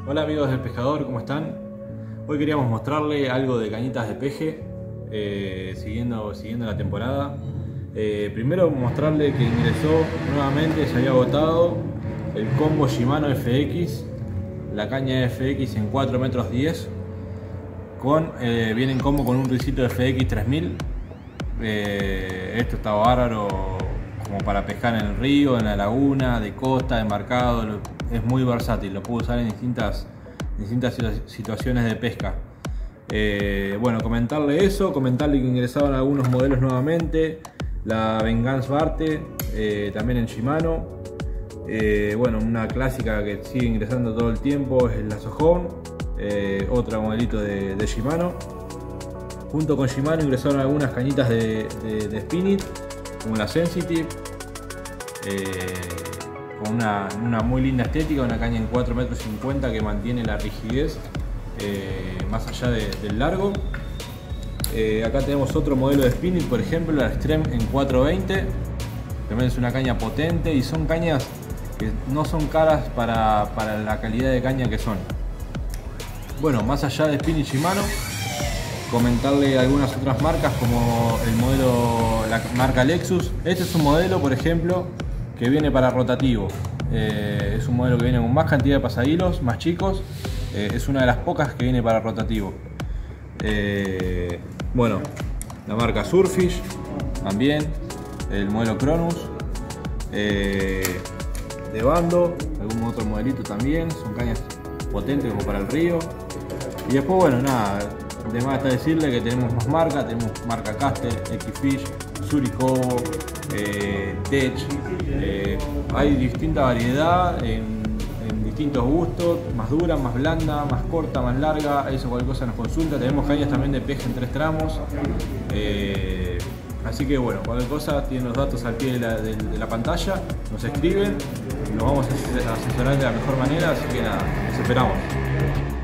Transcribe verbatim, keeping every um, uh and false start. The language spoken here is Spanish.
Hola amigos del pescador, ¿cómo están? Hoy queríamos mostrarle algo de cañitas de peje, eh, siguiendo, siguiendo la temporada. Eh, primero mostrarle que ingresó nuevamente, se había agotado el combo Shimano F X, la caña F X en cuatro metros diez, con, eh, viene en combo con un risito de F X tres mil. Eh, esto está bárbaro como para pescar en el río, en la laguna, de costa, embarcado. Es muy versátil, lo puedo usar en distintas, distintas situaciones de pesca. Eh, bueno, comentarle eso, comentarle que ingresaban algunos modelos nuevamente. La Vengeance Barte, eh, también en Shimano. Eh, bueno, una clásica que sigue ingresando todo el tiempo es la Sohorn, eh, otro modelito de, de Shimano. Junto con Shimano ingresaron algunas cañitas de, de, de Spinit, como la Sensitive, eh, con una, una muy linda estética, una caña en cuatro metros cincuenta que mantiene la rigidez eh, más allá de, del largo. Eh, acá tenemos otro modelo de Spinit, por ejemplo, la Extreme en cuatro veinte. También es una caña potente y son cañas que no son caras para, para la calidad de caña que son. Bueno, más allá de Spinit Shimano, comentarle algunas otras marcas como el modelo, la marca Lexus. Este es un modelo, por ejemplo, que viene para rotativo. Eh, es un modelo que viene con más cantidad de pasahilos, más chicos. Eh, es una de las pocas que viene para rotativo. Eh, bueno, la marca Surfish también, el modelo Cronus, eh, de bando, algún otro modelito también. Son cañas potentes como para el río. Y después, bueno, nada, de más está decirle que tenemos más marcas. Tenemos marca Castel, X-Fish, Surikobo, eh, Tech. Eh, hay distinta variedad en, en distintos gustos, más dura, más blanda, más corta, más larga. Eso cualquier cosa nos consulta. Tenemos cañas también de peje en tres tramos. Eh, así que bueno, cualquier cosa tienen los datos al pie de la, de, de la pantalla, nos escriben, nos vamos a asesorar de la mejor manera, así que nada, nos esperamos.